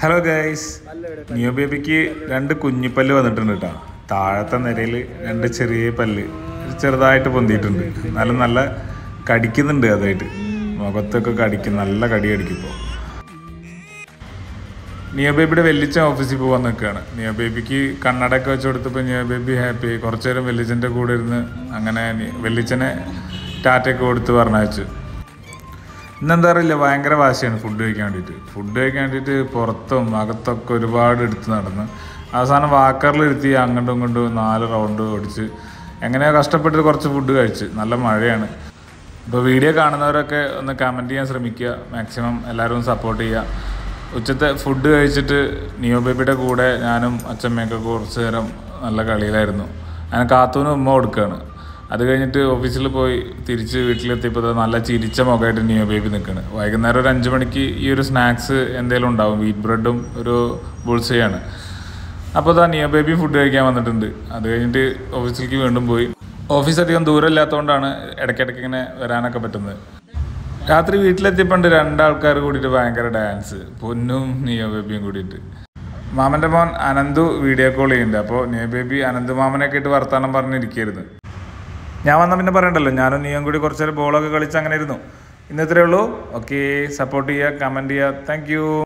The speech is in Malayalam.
ഹലോ ഗൈസ്, നിയോ ബേബിക്ക് 2 കുഞ്ഞിപ്പല്ല് വന്നിട്ടുണ്ട് കേട്ടോ. താഴത്തെ നിരയിൽ 2 ചെറിയ പല്ല് ചെറുതായിട്ട് പൊന്തിയിട്ടുണ്ട്. എന്നാലും നല്ല കടിക്കുന്നുണ്ട്. അതായിട്ട് മുഖത്തൊക്കെ കടിക്കും, നല്ല കടി കടിക്കുമ്പോൾ. നിയോ ബേബിയുടെ വെല്ലിച്ചൻ ഓഫീസിൽ പോകാൻ നിൽക്കുകയാണ്. നിയോ ബേബിക്ക് കണ്ണടയൊക്കെ വെച്ച് കൊടുത്തപ്പോൾ നിയോ ബേബി ഹാപ്പി. കുറച്ചു നേരം വെല്ലിച്ചൻ്റെ കൂടെ ഇരുന്ന് അങ്ങനെ വെല്ലിച്ചനെ ടാറ്റയൊക്കെ കൊടുത്ത് പറഞ്ഞയച്ചു. ഇന്നെന്താ അറിയില്ല, ഭയങ്കര വാശിയാണ് ഫുഡ് കഴിക്കാൻ വേണ്ടിയിട്ട് പുറത്തും അകത്തൊക്കെ ഒരുപാട് എടുത്ത് നടന്ന് അവസാനം വാക്കറിലിരുത്തി അങ്ങോട്ടും ഇങ്ങോട്ടും 4 റൗണ്ട് ഓടിച്ച് എങ്ങനെയോ കഷ്ടപ്പെട്ടിട്ട് കുറച്ച് ഫുഡ് കഴിച്ച്. നല്ല മഴയാണ്. ഇപ്പോൾ വീഡിയോ കാണുന്നവരൊക്കെ ഒന്ന് കമൻറ്റ് ചെയ്യാൻ ശ്രമിക്കുക. മാക്സിമം എല്ലാവരും സപ്പോർട്ട് ചെയ്യുക. ഉച്ചത്തെ ഫുഡ് കഴിച്ചിട്ട് നിയോ ബേബിയുടെ കൂടെ ഞാനും അച്ഛമ്മയൊക്കെ കുറച്ച് നേരം നല്ല കളിയിലായിരുന്നു. ഞാൻ കാത്തൂനും ഉമ്മ കൊടുക്കുകയാണ്. അത് കഴിഞ്ഞിട്ട് ഓഫീസിൽ പോയി തിരിച്ച് വീട്ടിലെത്തിയപ്പോൾ നല്ല ചിരിച്ച മുഖമായിട്ട് നിയോ ബേബി നിൽക്കുകയാണ്. വൈകുന്നേരം ഒരു 5 മണിക്ക് ഈ ഒരു സ്നാക്സ് എന്തെങ്കിലും ഉണ്ടാവും. വീറ്റ് ബ്രെഡും ഒരു ബുൾസയാണ്. അപ്പോൾ നിയോ ബേബി ഫുഡ് കഴിക്കാൻ വന്നിട്ടുണ്ട്. അത് കഴിഞ്ഞിട്ട് ഓഫീസിലേക്ക് വീണ്ടും പോയി. ഓഫീസ് അധികം ദൂരം ഇല്ലാത്തതുകൊണ്ടാണ് ഇടയ്ക്കിടയ്ക്ക് ഇങ്ങനെ വരാനൊക്കെ പറ്റുന്നത്. രാത്രി വീട്ടിലെത്തിയപ്പോൾ 2 ആൾക്കാർ കൂടിയിട്ട് ഭയങ്കര ഡാൻസ്, പൊന്നും നിയോ ബേബിയും കൂടിയിട്ട്. മാമൻ്റെ മോൻ അനന്തു വീഡിയോ കോൾ ചെയ്യുന്നുണ്ട്. അപ്പോൾ നിയോ ബേബി അനന്തു മാമനൊക്കെ ഇട്ട് വർത്താനം പറഞ്ഞിരിക്കരുത്. ഞാൻ വന്നാൽ പിന്നെ പറയണ്ടല്ലോ, ഞാനും നീയും കൂടി കുറച്ച് നേരം ബോളൊക്കെ കളിച്ച് അങ്ങനെ ഇരുന്നു. ഇന്ന് ഇത്രയേ ഉള്ളൂ. ഓക്കെ, സപ്പോർട്ട് ചെയ്യുക, കമൻറ്റ് ചെയ്യുക. താങ്ക്